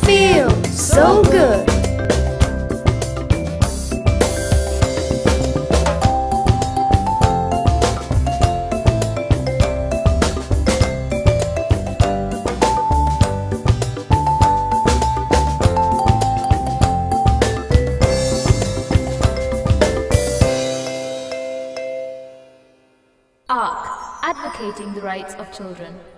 feel so good. ARC, advocating the rights of children.